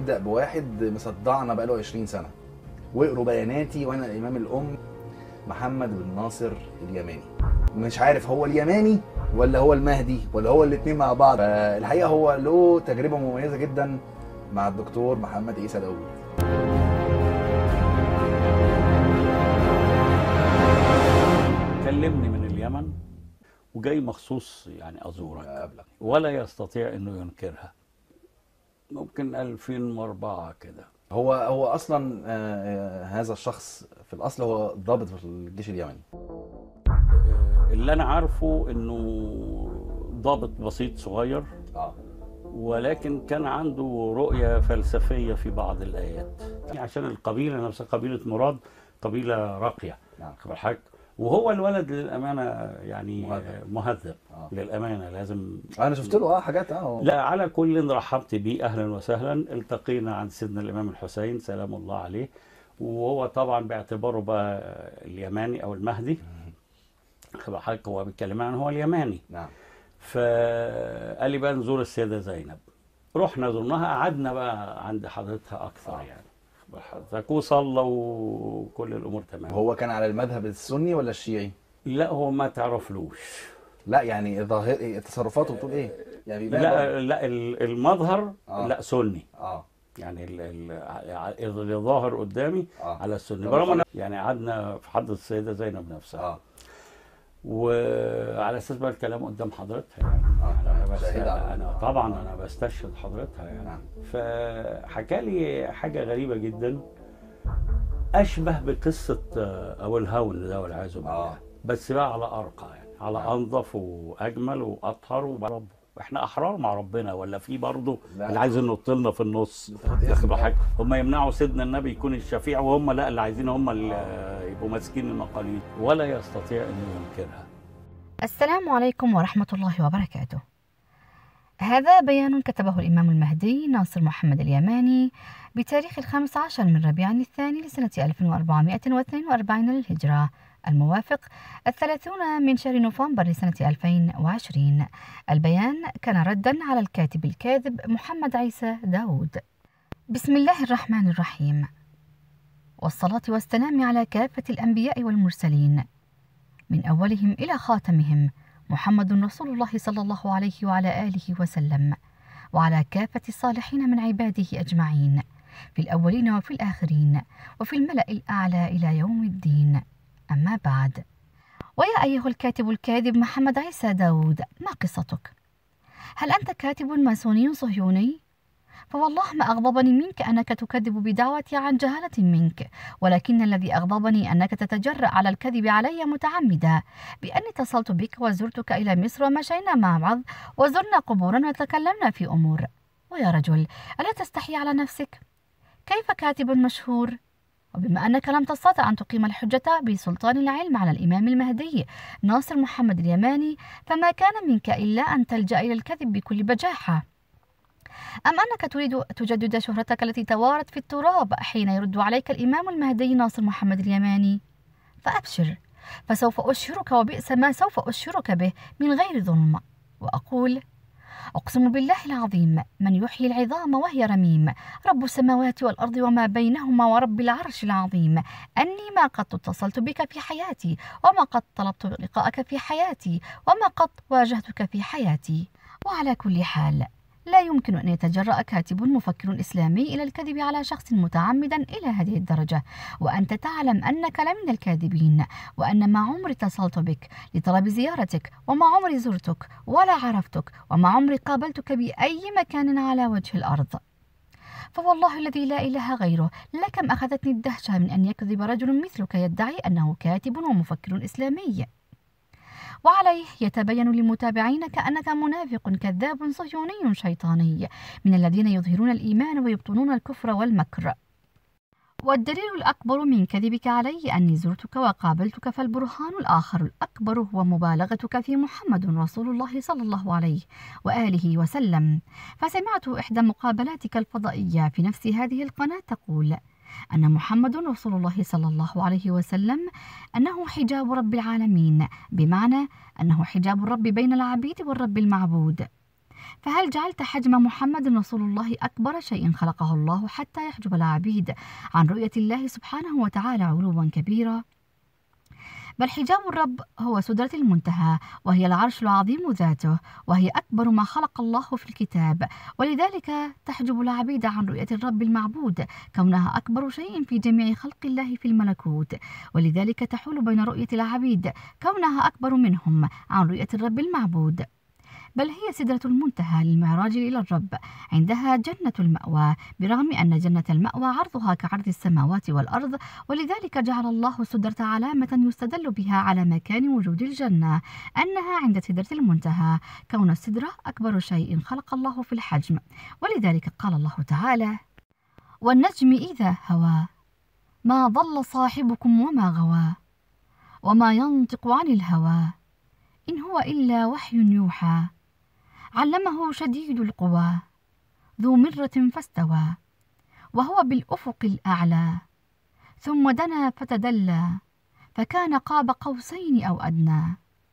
نبدأ بواحد مصدعنا بقاله 20 سنة، واقروا بياناتي وانا الامام الام محمد بن ناصر اليماني. مش عارف هو اليماني ولا هو المهدي ولا هو الاثنين مع بعض. الحقيقة هو له تجربة مميزة جدا مع الدكتور محمد عيسى داوود. كلمني من اليمن وجاي مخصوص يعني ازورك، ولا يستطيع انه ينكرها. ممكن 2004 كده. هو اصلا هذا الشخص في الاصل هو ضابط في الجيش اليمني. اللي انا عارفه انه ضابط بسيط صغير، ولكن كان عنده رؤية فلسفية في بعض الآيات. عشان القبيلة نفسها قبيلة مراد قبيلة راقية، بالحق. وهو الولد للأمانة يعني مهذب. للأمانة لازم. أنا شفت له حاجات. لا، على كل رحبت بيه، أهلا وسهلا. التقينا عند سيدنا الإمام الحسين سلام الله عليه، وهو طبعا باعتباره بقى اليماني أو المهدي، بالحق هو بيتكلم عنه هو اليماني. نعم. فقال لي بقى نزور السيدة زينب. رحنا زرناها، قعدنا بقى عند حضرتها أكثر يعني. حضرتك وصلى وكل الأمور تمام. هو كان على المذهب السني ولا الشيعي؟ لا، هو ما تعرفلوش. لا يعني تصرفاته بتقول ايه؟ يعني لا المظهر لا سني. يعني اللي ظاهر قدامي على السني. برغم يعني قعدنا في حضرة السيدة زينب نفسها. وعلى اساس بقى الكلام قدام حضرتها يعني. انا طبعا انا بستشهد حضرتها يعني. فحكى لي حاجه غريبه جدا، اشبه بقصه ابو الهول ده والعياذ بالله، بس بقى على ارقى يعني، على انظف واجمل واطهر وبرب. احنا احرار مع ربنا ولا في برضه اللي عايز ينط لنا في النص؟ هم يمنعوا سيدنا النبي يكون الشفيع، وهم لا، اللي عايزين هم اللي يبقوا ماسكين المقاليد، ولا يستطيع انه ينكرها. السلام عليكم ورحمة الله وبركاته. هذا بيان كتبه الإمام المهدي ناصر محمد اليماني بتاريخ 15 من ربيع الثاني لسنة 1442 للهجرة، الموافق 30 من شهر نوفمبر لسنة 2020. البيان كان ردا على الكاتب الكاذب محمد عيسى داوود. بسم الله الرحمن الرحيم، والصلاة والسلام على كافة الأنبياء والمرسلين، من أولهم إلى خاتمهم، محمد رسول الله صلى الله عليه وعلى آله وسلم، وعلى كافة الصالحين من عباده أجمعين، في الأولين وفي الآخرين، وفي الملأ الأعلى إلى يوم الدين. أما بعد، ويا أيها الكاتب الكاذب محمد عيسى داوود، ما قصتك؟ هل أنت كاتب ماسوني صهيوني؟ فوالله ما أغضبني منك أنك تكذب بدعوتي عن جهالة منك، ولكن الذي أغضبني أنك تتجرأ على الكذب علي متعمدا، بأني اتصلت بك وزرتك إلى مصر ومشينا مع بعض وزرنا قبورا وتكلمنا في أمور. ويا رجل، ألا تستحي على نفسك؟ كيف كاتب مشهور؟ وبما أنك لم تستطع أن تقيم الحجة بسلطان العلم على الإمام المهدي ناصر محمد اليماني، فما كان منك إلا أن تلجأ إلى الكذب بكل بجاحة. أم أنك تريد تجدد شهرتك التي توارت في التراب حين يرد عليك الإمام المهدي ناصر محمد اليماني؟ فأبشر، فسوف أشهرك وبئس ما سوف أشهرك به من غير ظلم. وأقول: أقسم بالله العظيم من يحيي العظام وهي رميم، رب السماوات والأرض وما بينهما ورب العرش العظيم، أني ما قد اتصلت بك في حياتي، وما قد طلبت لقاءك في حياتي، وما قد واجهتك في حياتي. وعلى كل حال، لا يمكن أن يتجرأ كاتب مفكر إسلامي إلى الكذب على شخص متعمدا إلى هذه الدرجة، وأنت تعلم أنك لمن الكاذبين، وأن ما عمري اتصلت بك لطلب زيارتك، وما عمري زرتك ولا عرفتك، وما عمري قابلتك بأي مكان على وجه الأرض. فوالله الذي لا إله غيره، لكم أخذتني الدهشة من أن يكذب رجل مثلك يدعي أنه كاتب ومفكر إسلامي. وعليه يتبين للمتابعين كأنك منافق كذاب صهيوني شيطاني، من الذين يظهرون الإيمان ويبطنون الكفر والمكر. والدليل الأكبر من كذبك علي أني زرتك وقابلتك، فالبرهان الآخر الأكبر هو مبالغتك في محمد رسول الله صلى الله عليه وآله وسلم. فسمعت إحدى مقابلاتك الفضائية في نفس هذه القناة تقول أن محمد رسول الله صلى الله عليه وسلم أنه حجاب رب العالمين، بمعنى أنه حجاب الرب بين العبيد والرب المعبود. فهل جعلت حجم محمد رسول الله أكبر شيء خلقه الله حتى يحجب العبيد عن رؤية الله سبحانه وتعالى علوا كبيرا؟ بل حجاب الرب هو سدرة المنتهى، وهي العرش العظيم ذاته، وهي أكبر ما خلق الله في الكتاب، ولذلك تحجب العبيد عن رؤية الرب المعبود، كونها أكبر شيء في جميع خلق الله في الملكوت، ولذلك تحول بين رؤية العبيد كونها أكبر منهم عن رؤية الرب المعبود. بل هي سدرة المنتهى للمعراج إلى الرب، عندها جنة المأوى، برغم أن جنة المأوى عرضها كعرض السماوات والأرض، ولذلك جعل الله السدرة علامة يستدل بها على مكان وجود الجنة، أنها عند سدرة المنتهى، كون السدرة أكبر شيء خلق الله في الحجم. ولذلك قال الله تعالى: والنجم إذا هوى ما ضل صاحبكم وما غوى وما ينطق عن الهوى إن هو إلا وحي يوحى علمه شديد القوى ذو مرة فاستوى وهو بالأفق الأعلى ثم دنا فتدلى فكان قاب قوسين أو أدنى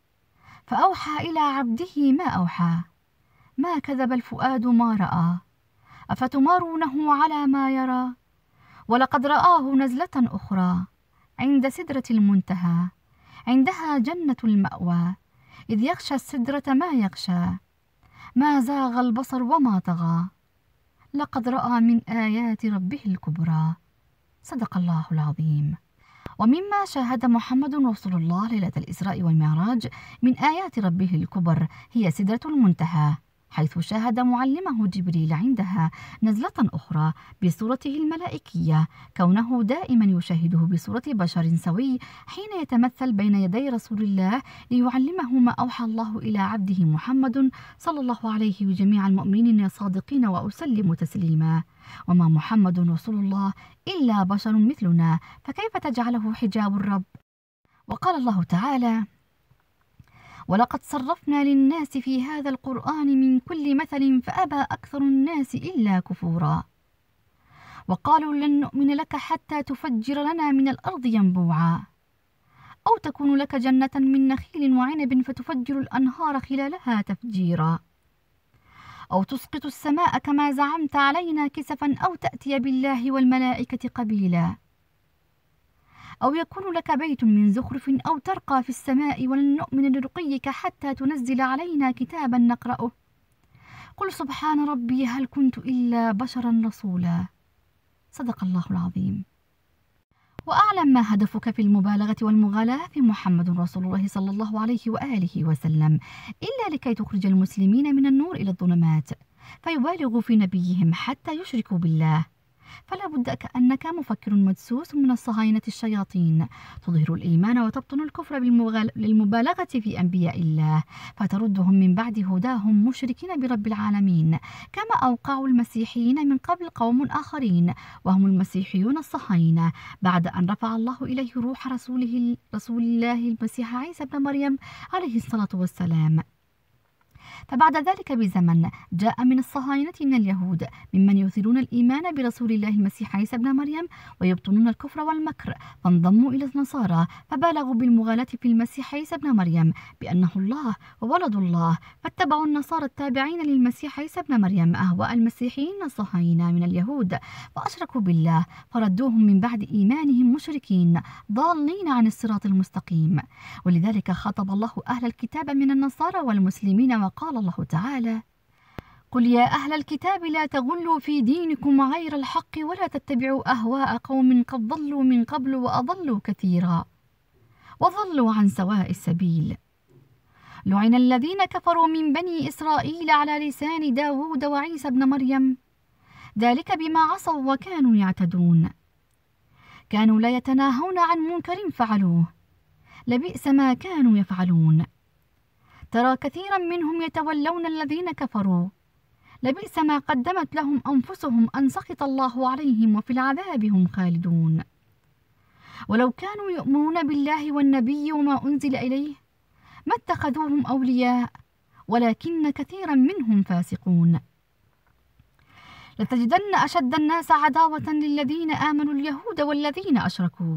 فأوحى إلى عبده ما أوحى ما كذب الفؤاد ما رأى أفتمارونه على ما يرى ولقد رآه نزلة أخرى عند سدرة المنتهى عندها جنة المأوى إذ يغشى السدرة ما يغشى ما زاغ البصر وما طغى لقد رأى من آيات ربه الكبرى. صدق الله العظيم. ومما شاهد محمد رسول الله ليلة الإسراء والمعراج من آيات ربه الكبر هي سدرة المنتهى، حيث شاهد معلمه جبريل عندها نزلة أخرى بصورته الملائكية، كونه دائما يشاهده بصورة بشر سوي حين يتمثل بين يدي رسول الله ليعلمه ما أوحى الله إلى عبده محمد صلى الله عليه وجميع المؤمنين الصادقين وأسلم تسليما. وما محمد رسول الله إلا بشر مثلنا، فكيف تجعله حجاب الرب؟ وقال الله تعالى: ولقد صرفنا للناس في هذا القرآن من كل مثل فأبى أكثر الناس إلا كفورا وقالوا لن نؤمن لك حتى تفجر لنا من الأرض ينبوعا أو تكون لك جنة من نخيل وعنب فتفجر الأنهار خلالها تفجيرا أو تسقط السماء كما زعمت علينا كسفا أو تأتي بالله والملائكة قبيلا أو يكون لك بيت من زخرف أو ترقى في السماء ولن نؤمن لرقيك حتى تنزل علينا كتابا نقرأه قل سبحان ربي هل كنت إلا بشرا رسولا. صدق الله العظيم. وأعلم ما هدفك في المبالغة والمغالاة في محمد رسول الله صلى الله عليه وآله وسلم إلا لكي تخرج المسلمين من النور إلى الظلمات فيبالغوا في نبيهم حتى يشركوا بالله. فلا بد كأنك مفكر مدسوس من الصهاينة الشياطين تظهر الإيمان وتبطن الكفر للمبالغة في أنبياء الله فتردهم من بعد هداهم مشركين برب العالمين، كما أوقعوا المسيحيين من قبل قوم آخرين وهم المسيحيون الصهاينة بعد أن رفع الله إليه روح رسول الله المسيح عيسى بن مريم عليه الصلاة والسلام. فبعد ذلك بزمن جاء من الصهاينة من اليهود ممن يثيرون الإيمان برسول الله المسيح عيسى بن مريم ويبطنون الكفر والمكر فانضموا إلى النصارى فبالغوا بالمغالاة في المسيح عيسى بن مريم بأنه الله وولد الله، فاتبعوا النصارى التابعين للمسيح عيسى بن مريم أهواء المسيحيين الصهاينة من اليهود فأشركوا بالله فردوهم من بعد إيمانهم مشركين ضالين عن الصراط المستقيم. ولذلك خاطب الله أهل الكتاب من النصارى والمسلمين وقال الله تعالى: قل يا أهل الكتاب لا تغلوا في دينكم غير الحق ولا تتبعوا أهواء قوم قد ضلوا من قبل وأضلوا كثيرا وضلوا عن سواء السبيل. لعن الذين كفروا من بني إسرائيل على لسان داود وعيسى بن مريم ذلك بما عصوا وكانوا يعتدون كانوا لا يتناهون عن منكر فعلوه لبئس ما كانوا يفعلون. ترى كثيرا منهم يتولون الذين كفروا لبئس ما قدمت لهم أنفسهم أن سخط الله عليهم وفي العذاب هم خالدون. ولو كانوا يؤمنون بالله والنبي وما أنزل إليه ما اتخذوهم أولياء ولكن كثيرا منهم فاسقون. لتجدن أشد الناس عداوة للذين آمنوا اليهود والذين أشركوا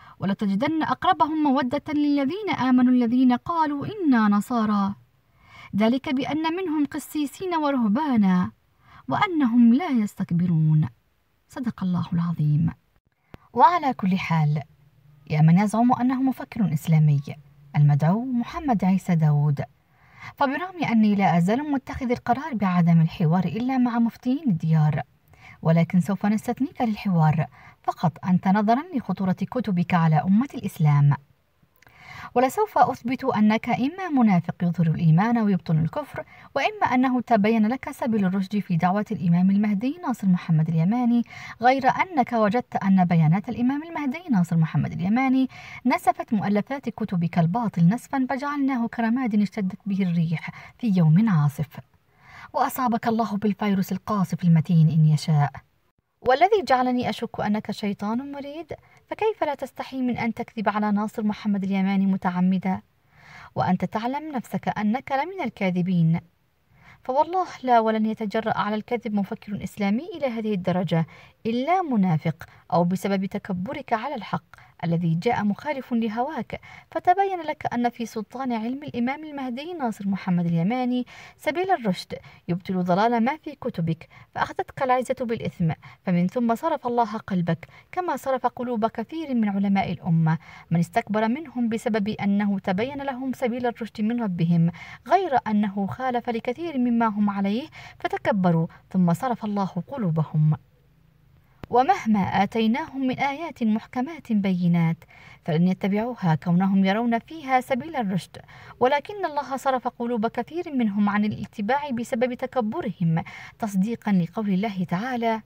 ولتجدن أقربهم مودة للذين آمنوا الذين قالوا إنا نصارى ذلك بأن منهم قسيسين ورهبانا وأنهم لا يستكبرون. صدق الله العظيم. وعلى كل حال، يا من يزعم أنه مفكر إسلامي المدعو محمد عيسى داود، فبرغم أني لا أزال متخذ القرار بعدم الحوار إلا مع مفتيين الديار، ولكن سوف نستثنيك للحوار فقط أنت نظرا لخطورة كتبك على أمة الإسلام، ولسوف أثبت أنك إما منافق يظهر الإيمان ويبطن الكفر، وإما أنه تبين لك سبيل الرشد في دعوة الإمام المهدي ناصر محمد اليماني، غير أنك وجدت أن بيانات الإمام المهدي ناصر محمد اليماني نسفت مؤلفات كتبك الباطل نسفا فجعلناه كرماد اشتدت به الريح في يوم عاصف، وأصابك الله بالفيروس القاصف المتين إن يشاء. والذي جعلني أشك أنك شيطان مريد، فكيف لا تستحي من أن تكذب على ناصر محمد اليماني متعمدا وأنت تعلم نفسك أنك لمن الكاذبين؟ فوالله لا ولن يتجرأ على الكذب مفكر إسلامي إلى هذه الدرجة إلا منافق، أو بسبب تكبرك على الحق الذي جاء مخالف لهواك، فتبين لك أن في سلطان علم الإمام المهدي ناصر محمد اليماني سبيل الرشد يبطل ضلال ما في كتبك، فأخذتك العزة بالإثم، فمن ثم صرف الله قلبك كما صرف قلوب كثير من علماء الأمة من استكبر منهم بسبب أنه تبين لهم سبيل الرشد من ربهم، غير أنه خالف لكثير مما هم عليه فتكبروا ثم صرف الله قلوبهم. ومهما آتيناهم من آيات محكمات بينات فلن يتبعوها كونهم يرون فيها سبيل الرشد، ولكن الله صرف قلوب كثير منهم عن الاتباع بسبب تكبرهم، تصديقا لقول الله تعالى: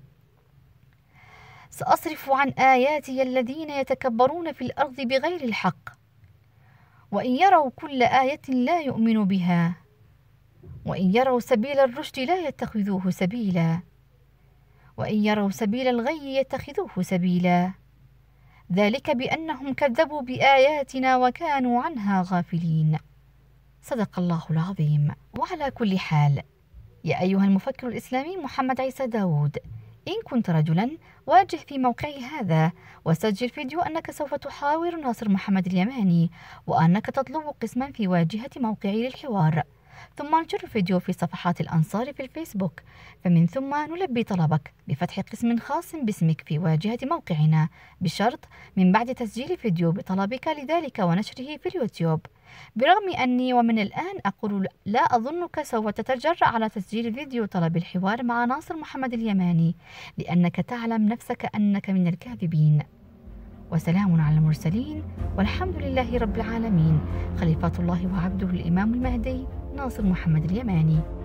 سأصرف عن آياتي الذين يتكبرون في الأرض بغير الحق وإن يروا كل آية لا يؤمنوا بها وإن يروا سبيل الرشد لا يتخذوه سبيلا وإن يروا سبيل الغي يتخذوه سبيلا، ذلك بأنهم كذبوا بآياتنا وكانوا عنها غافلين. صدق الله العظيم. وعلى كل حال، يا أيها المفكر الإسلامي محمد عيسى داود، إن كنت رجلا واجه في موقعي هذا وسجل فيديو أنك سوف تحاور ناصر محمد اليماني وأنك تطلب قسما في واجهة موقعي للحوار، ثم انشر فيديو في صفحات الأنصار في الفيسبوك، فمن ثم نلبي طلبك بفتح قسم خاص باسمك في واجهة موقعنا، بشرط من بعد تسجيل فيديو بطلبك لذلك ونشره في اليوتيوب. برغم أني ومن الآن أقول لا أظنك سوف تتجرأ على تسجيل فيديو طلب الحوار مع ناصر محمد اليماني، لأنك تعلم نفسك أنك من الكاذبين. وسلام على المرسلين والحمد لله رب العالمين. خليفة الله وعبده الإمام المهدي ناصر محمد اليماني.